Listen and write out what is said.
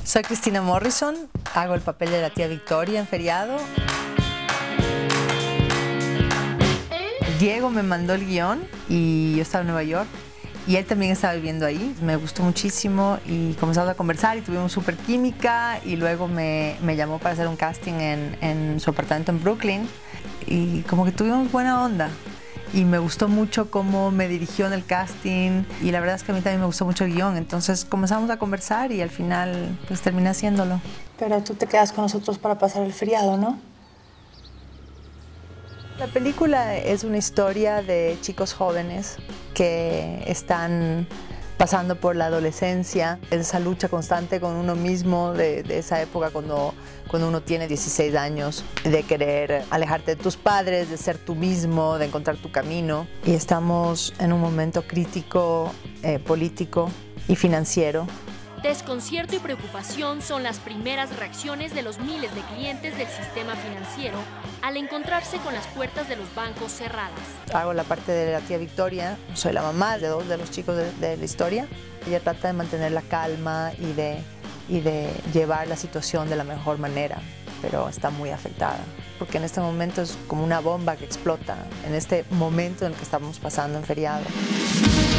Soy Cristina Morrison, hago el papel de la tía Victoria en Feriado. Diego me mandó el guión y yo estaba en Nueva York y él también estaba viviendo ahí. Me gustó muchísimo y comenzamos a conversar y tuvimos súper química y luego me llamó para hacer un casting en su apartamento en Brooklyn y como que tuvimos buena onda. Y me gustó mucho cómo me dirigió en el casting y la verdad es que a mí también me gustó mucho el guión. Entonces comenzamos a conversar y al final pues terminé haciéndolo. Pero tú te quedas con nosotros para pasar el feriado, ¿no? La película es una historia de chicos jóvenes que están pasando por la adolescencia, esa lucha constante con uno mismo de esa época cuando uno tiene 16 años, de querer alejarte de tus padres, de ser tú mismo, de encontrar tu camino. Y estamos en un momento crítico, político y financiero. Desconcierto y preocupación son las primeras reacciones de los miles de clientes del sistema financiero al encontrarse con las puertas de los bancos cerradas. Hago la parte de la tía Victoria, soy la mamá de dos de los chicos de la historia. Ella trata de mantener la calma y de llevar la situación de la mejor manera, pero está muy afectada, porque en este momento es como una bomba que explota, en este momento en el que estamos pasando en Feriado.